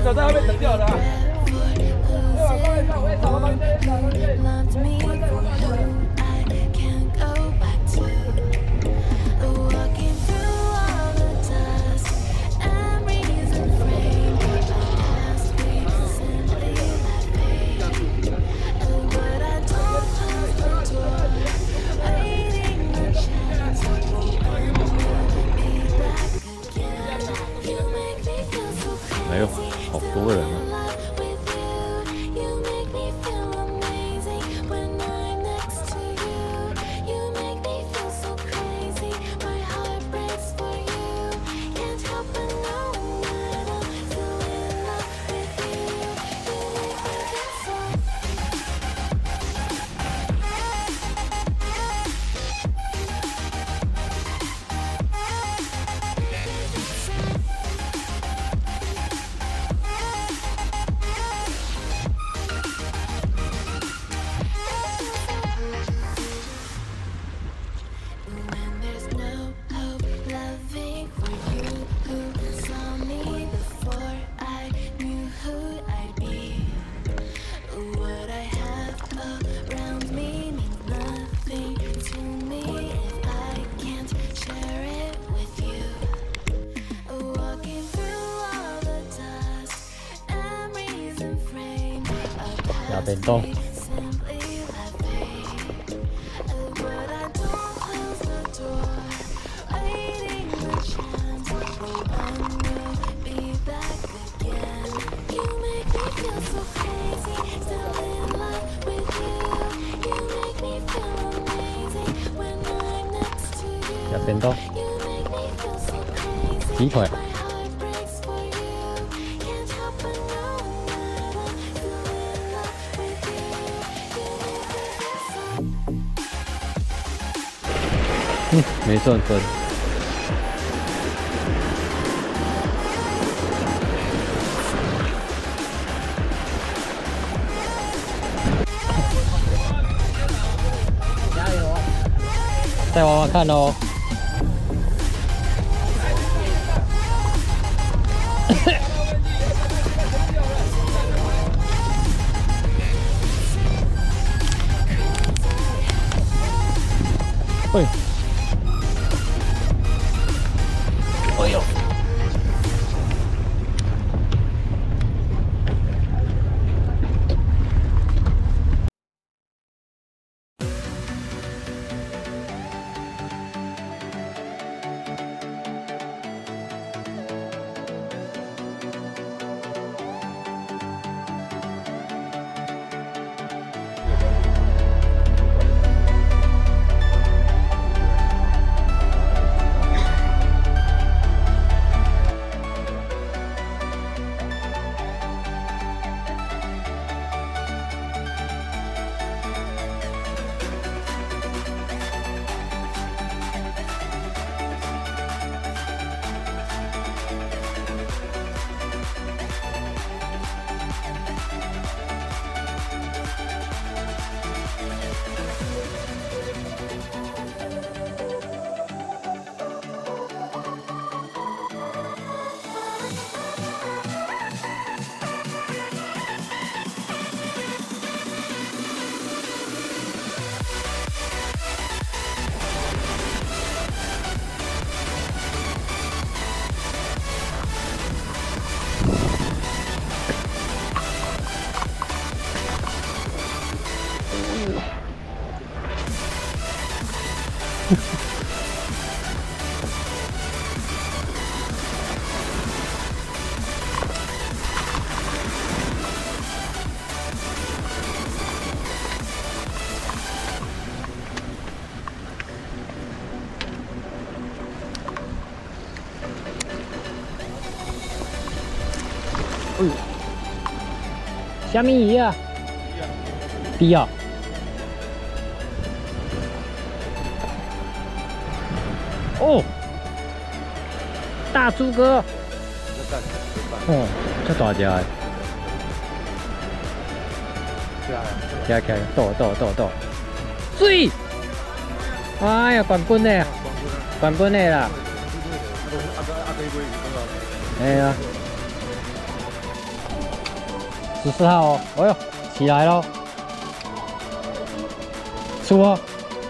手在后面等掉了。 哎呦，好多人啊！ 拿便当。拿便当。鸡腿。 没赚分。加油！再玩玩看哦。喂。 哎呦！哎呦，虾米鱼啊？鱼啊！哦，大猪哥。哦，这大只的。起来，倒，水！哎呀，冠军的，冠军的啦！哎呀。 14号哦，哎呦，起来喽，出哦。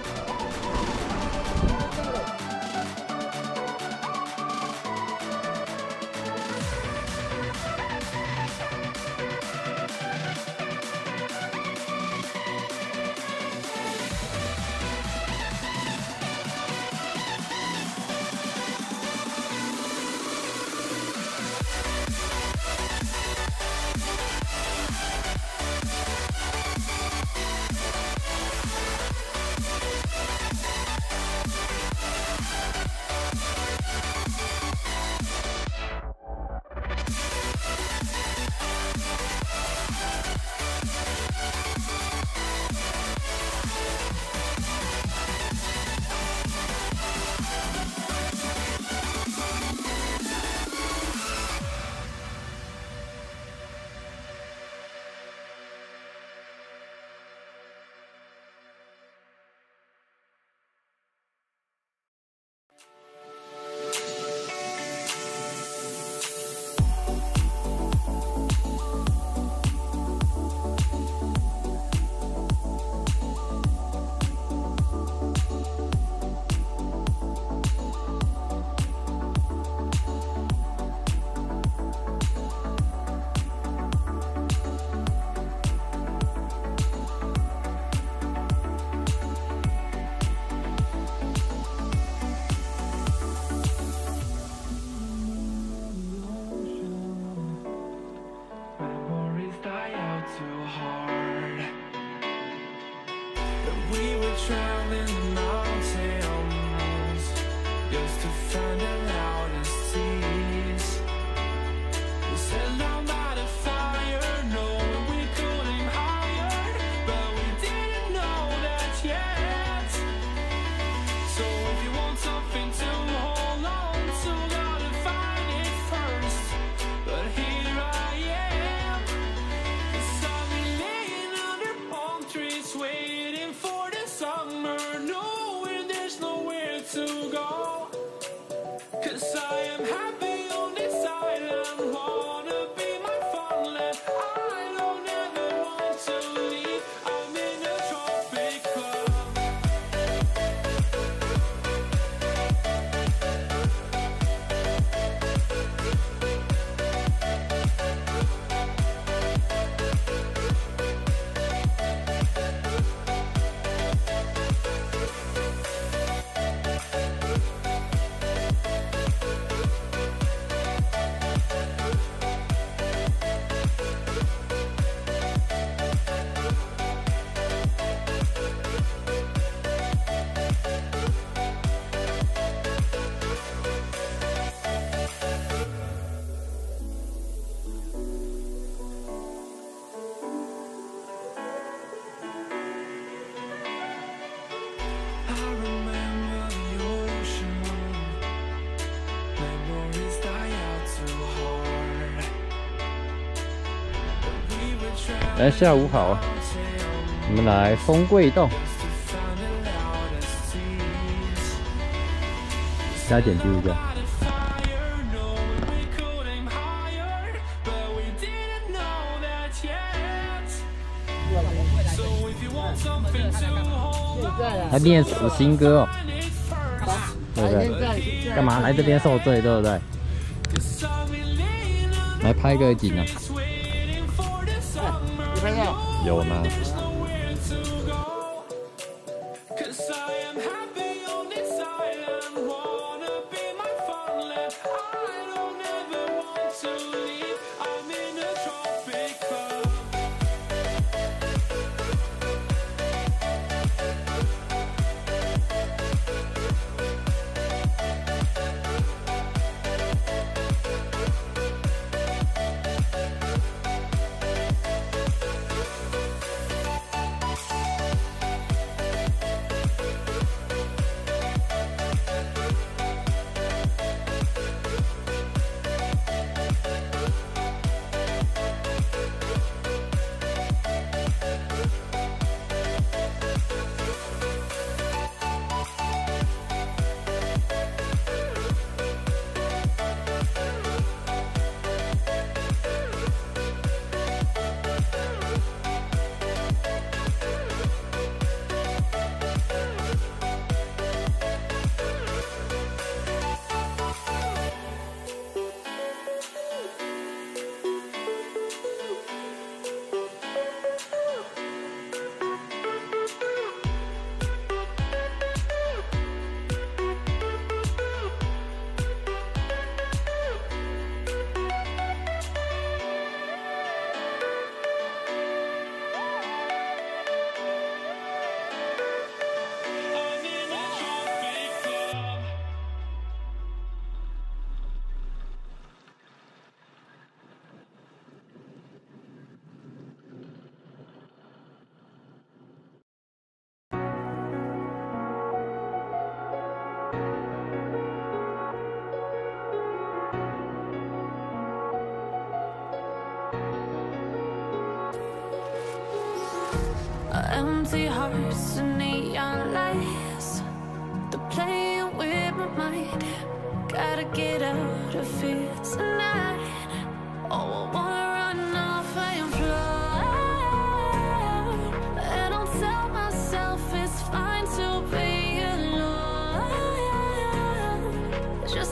来，下午好，我们来丰贵洞，加点丢一下。他念死新歌哦，对不对？干嘛来这边受罪，对不对？来拍个景啊！有吗？ Empty hearts and neon lights, they're playing with my mind. Gotta get out of here tonight. Oh, I want